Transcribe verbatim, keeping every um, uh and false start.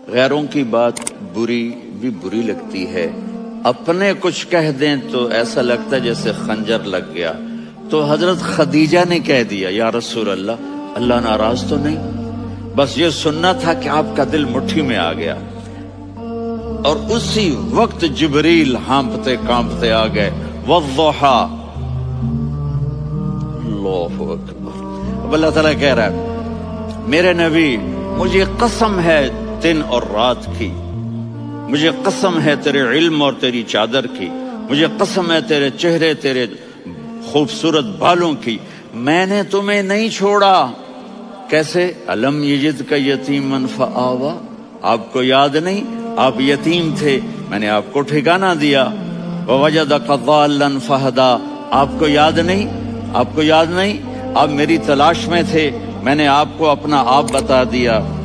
غیروں کی بات بری بھی بری لگتی ہے، اپنے کچھ کہہ دیں تو ایسا لگتا ہے جیسے خنجر لگ گیا۔ تو حضرت خدیجہ نے کہہ دیا یا رسول اللہ، اللہ ناراض تو نہیں؟ بس یہ سننا تھا کہ آپ کا دل مٹھی میں آ گیا۔ اور اسی وقت جبریل ہانپتے کانپتے آ گئے، والضحیٰ، اللہ اکبر۔ اب اللہ تعالیٰ کہہ رہا ہے میرے نبی مجھے قسم ہے دن اور رات کی، مجھے قسم ہے تیرے علم اور تیری چادر کی، مجھے قسم ہے تیرے چہرے تیرے خوبصورت بالوں کی، میں نے تمہیں نہیں چھوڑا۔ کیسے؟ الم یجدک یتیما فآویٰ، آپ کو یاد نہیں آپ یتیم تھے، میں نے آپ کو ٹھکانہ دیا۔ ووجدک ضالا فہدیٰ، آپ کو یاد نہیں آپ کو یاد نہیں آپ میری تلاش میں تھے، میں نے آپ کو اپنا آپ بتا دیا۔